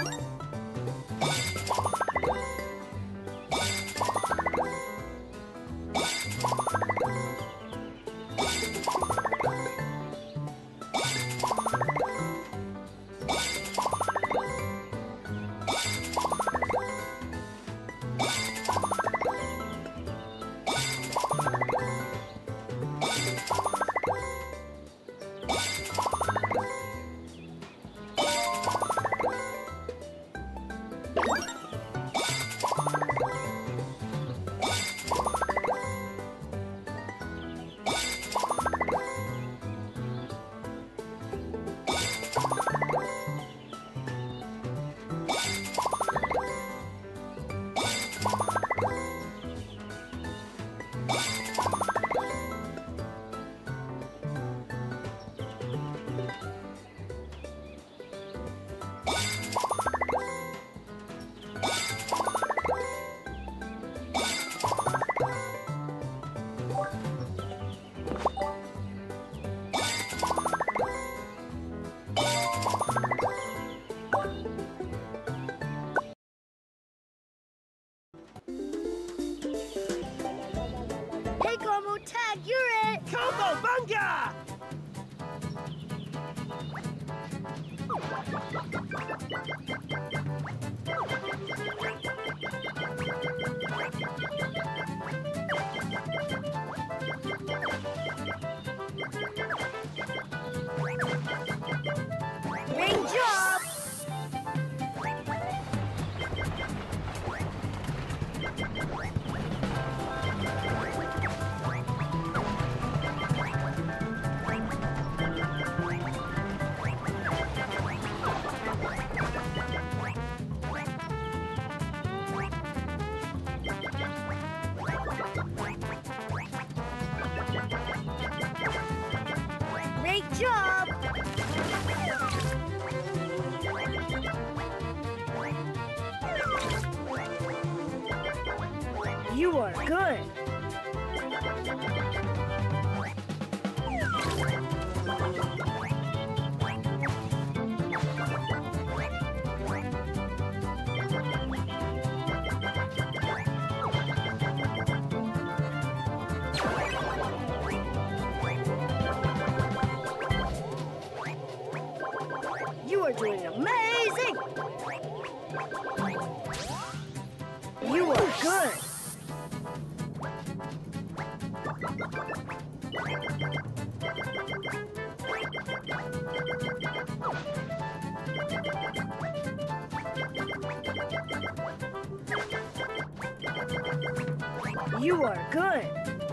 Hey, Como, tag, you're it! Combo Bunga! Great job! Great job! You are good. You are doing amazing! You are good! You are good!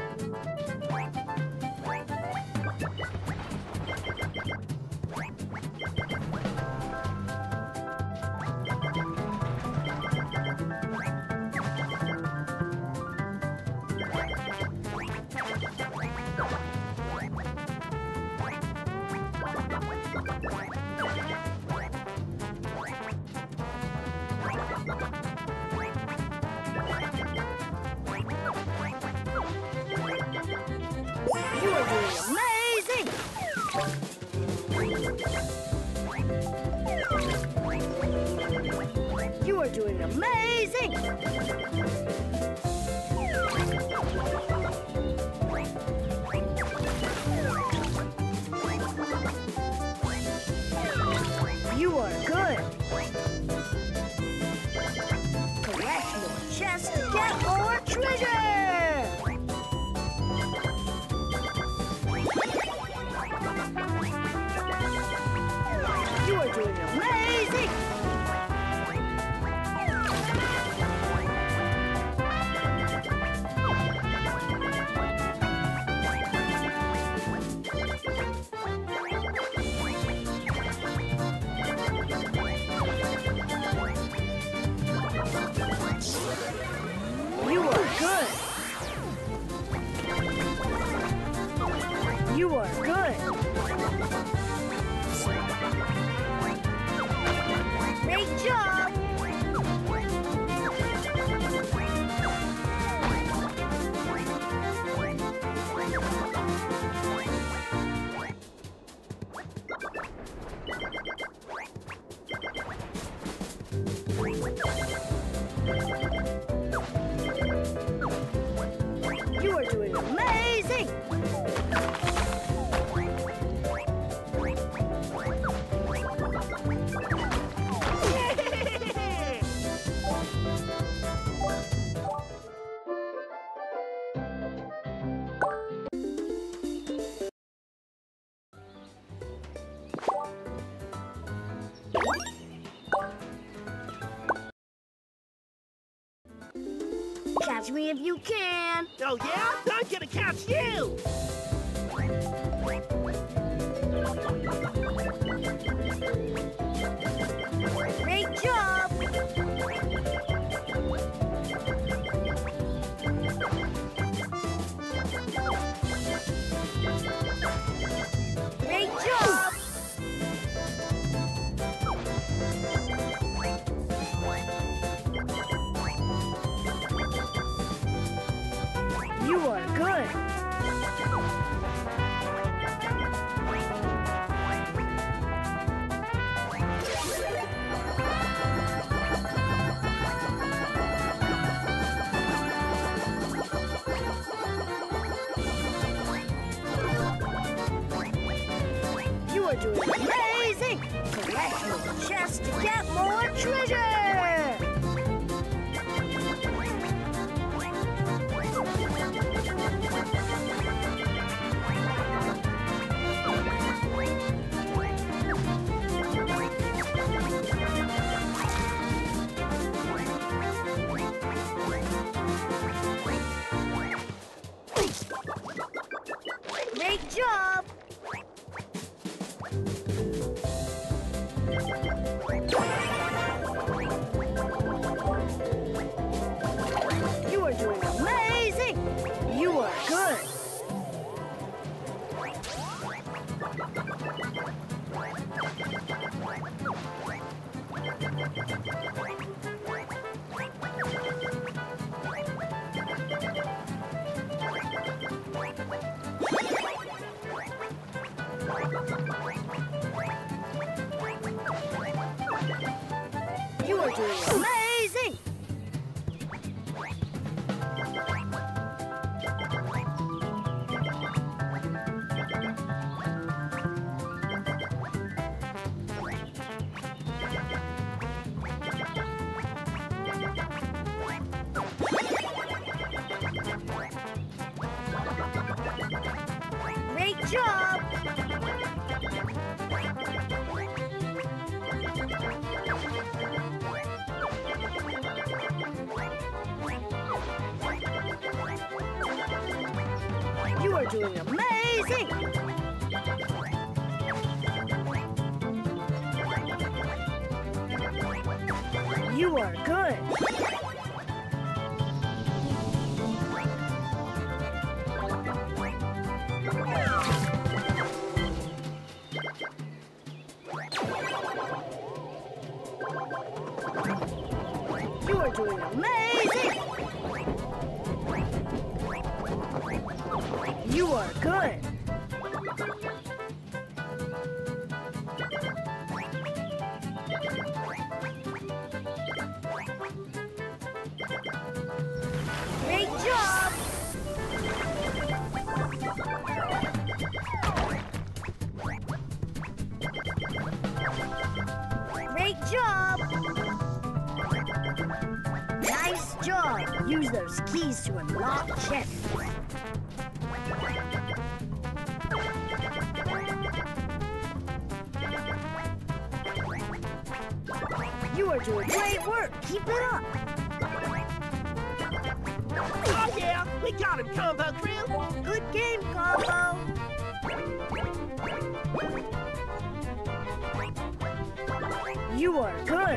You are doing amazing! You are doing amazing! You are good! Collect more chests to get more treasure! You are doing amazing! You are good! You are good! Catch me if you can. Oh, yeah? I'm gonna catch you! Great job. Great job. You are good. You are doing amazing. Collect your chest to get more treasure. Great job! You are doing amazing! You are good! You are doing amazing! Great job! You are doing amazing! You are good! You are doing amazing! You are good! Great job! Great job! Nice job! Use those keys to unlock chests. You are doing great work! Keep it up! Oh, yeah! We got him, Combo Crew! Good game, Combo! You are good!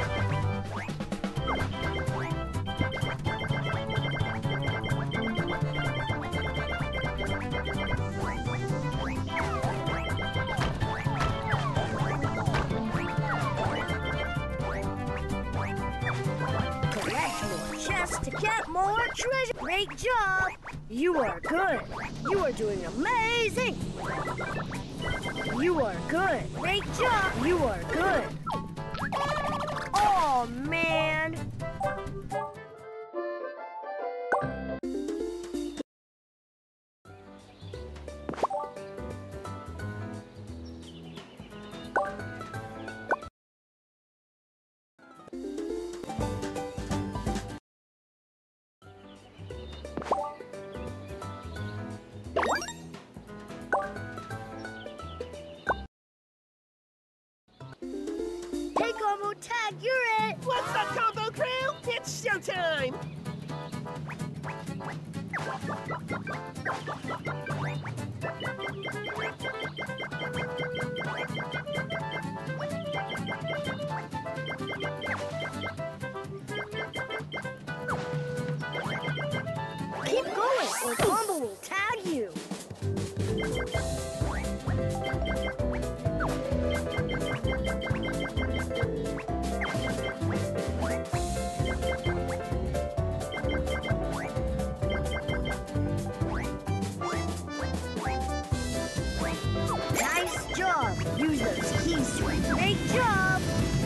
Collect more chests to get more treasure! Great job! You are good! You are doing amazing! You are good! Great job! You are good! Oh, man! Combo tag, you're it! What's up, Combo Crew? It's showtime! Keep going, or Combo will tag you. Nice job. Use those keys to a great job.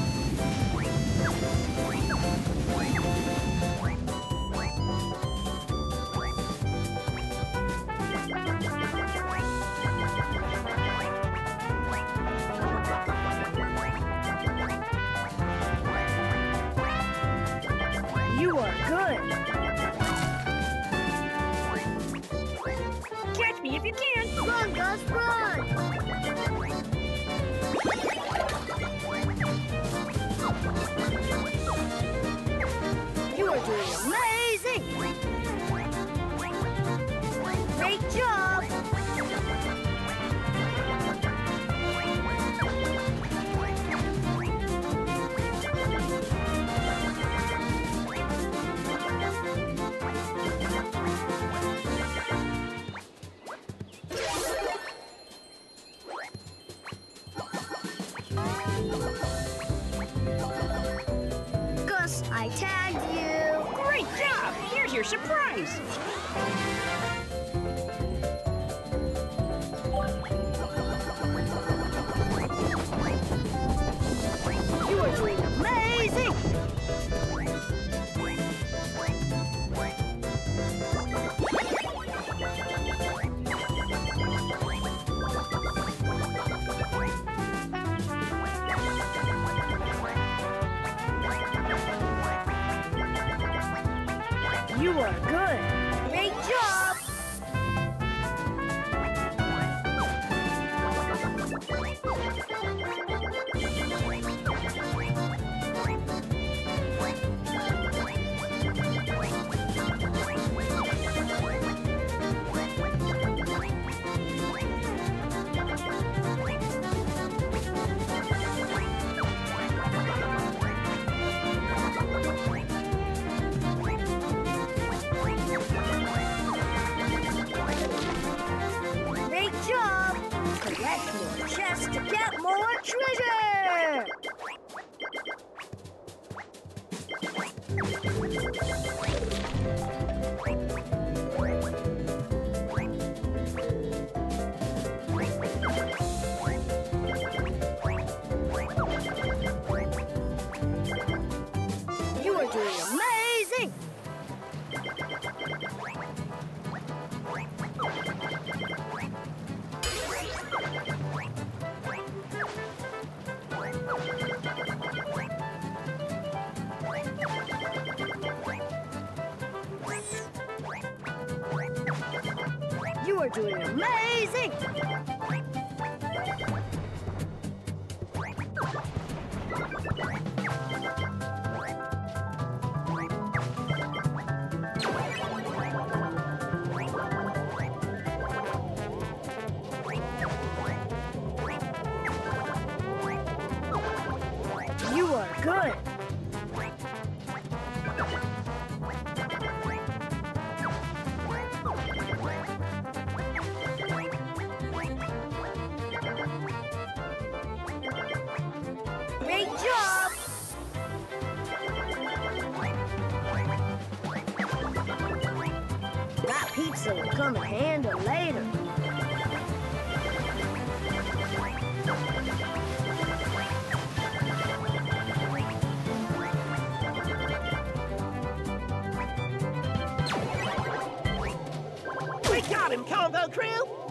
You are good. Catch me if you can! Run, Gus, run! You are doing amazing! Great job! Gus, I tagged you! Great job! Here's your surprise! You are doing amazing! You are good. Great job! Great job! Collect more chests to get more treasure! You are doing amazing! You are doing amazing! You are good! Great job! That pizza will come in handy later. We got him, Combo Crew!